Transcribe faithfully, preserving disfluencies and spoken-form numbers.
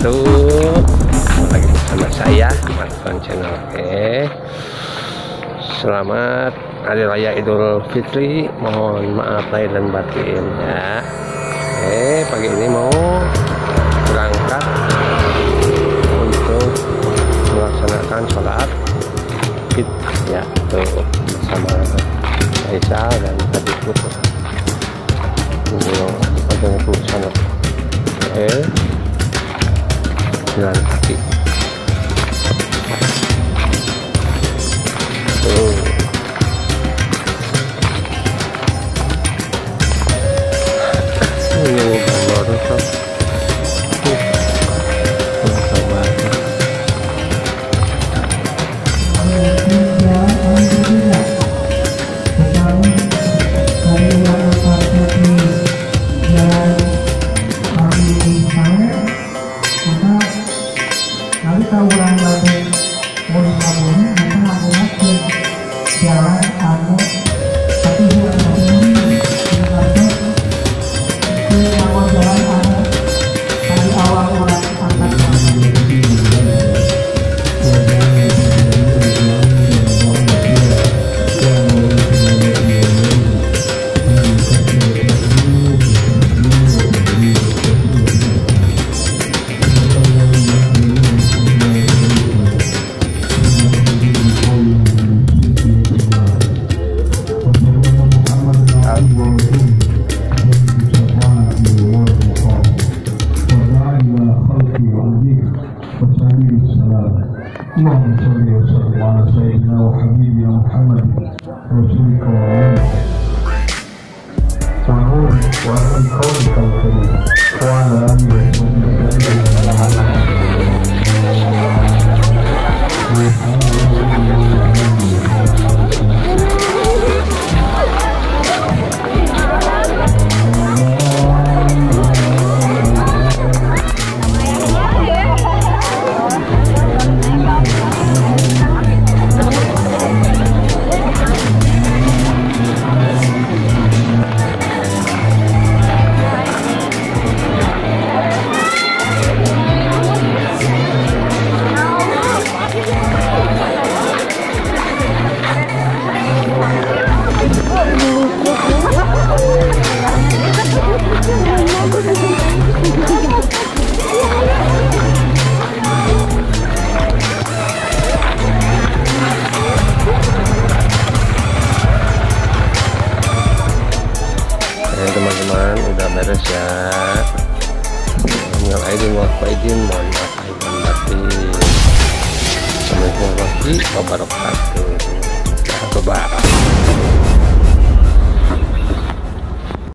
wabarakatuh. Lagi bersama saya Marton Channel. Oke, selamat Hari Raya Idul Fitri. Mohon maaf lahir dan batin ya. Oke, pagi ini mau berangkat untuk melaksanakan sholat Id ya, tuh bersama Aisyah dan adikku. Ini ada sana. Oke, jalan kaki. Tuh. Ini gambar tuh. اللهم صل وسلم على سيدنا وحبيبنا محمد رسولك ونورك وأهل قولك الكريم وعلى آله teman-teman, udah beres ya. Minal aidin wal faizin, mohon maaf lahir dan batin. Assalamualaikum warahmatullahi wabarakatuh. Bye bye.